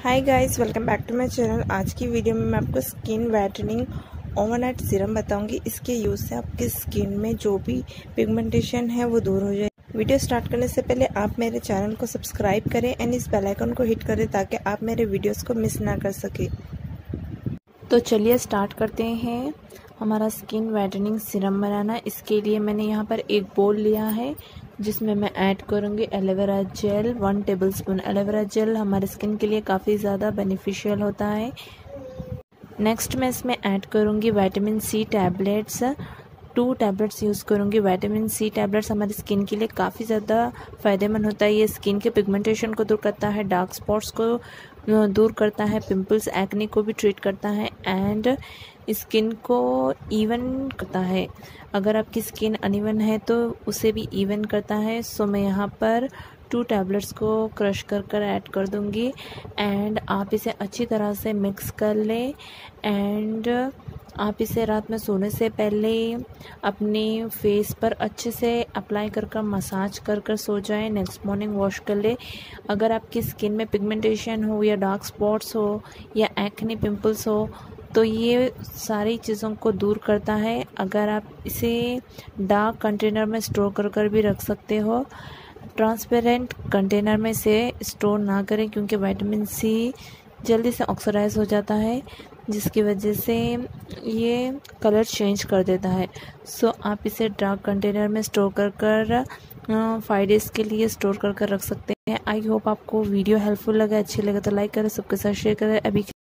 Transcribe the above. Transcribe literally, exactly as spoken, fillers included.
Hi guys, welcome back to my channel. आज की video में मैं आपको स्किन वाइटनिंग ओवरनाइट सीरम बताऊंगी। इसके यूज़ से आपकी स्किन में जो भी पिगमेंटेशन है वो दूर हो जाए। वीडियो स्टार्ट करने से पहले आप मेरे चैनल को सब्सक्राइब करें एंड इस बेल आइकन को हिट करें ताकि आप मेरे वीडियोस को मिस ना कर सके। तो चलिए स्टार्ट करते हैं हमारा स्किन वाइटनिंग सीरम बनाना। इसके लिए मैंने यहाँ पर एक बोल लिया है जिसमें मैं ऐड करूँगी aloe vera gel. One tablespoon aloe vera gel हमारे स्किन के लिए काफ़ी ज़्यादा बेनिफिशियल होता है। नेक्स्ट मैं इसमें ऐड करूँगी vitamin C tablets. Two tablets use करूँगी। विटामिन सी टैबलेट्स हमारी स्किन के लिए काफ़ी ज़्यादा फ़ायदेमंद होता है। ये स्किन के पिगमेंटेशन को दूर करता है, डार्क स्पॉट्स को दूर करता है, पिंपल्स एक्ने को भी ट्रीट करता है एंड स्किन को इवन करता है। अगर आपकी स्किन अनइवन है तो उसे भी इवन करता है। सो मैं यहाँ पर टू टैबलेट्स को क्रश कर कर ऐड कर दूँगी एंड आप इसे अच्छी तरह से मिक्स कर लें एंड आप इसे रात में सोने से पहले अपने फेस पर अच्छे से अप्लाई कर कर मसाज कर कर सो जाएं। नेक्स्ट मॉर्निंग वॉश कर ले। अगर आपकी स्किन में पिगमेंटेशन हो या डार्क स्पॉट्स हो या एक्ने पिंपल्स हो तो ये सारी चीज़ों को दूर करता है। अगर आप इसे डार्क कंटेनर में स्टोर कर कर भी रख सकते हो। ट्रांसपेरेंट कंटेनर में से स्टोर ना करें क्योंकि विटामिन सी जल्दी से ऑक्सीडाइज हो जाता है जिसकी वजह से ये कलर चेंज कर देता है। सो so, आप इसे डार्क कंटेनर में स्टोर कर कर फाइव डेज़ के लिए स्टोर कर कर रख सकते हैं। आई होप आपको वीडियो हेल्पफुल लगा, अच्छी लगे तो लाइक करें, सबके साथ शेयर करें। अभी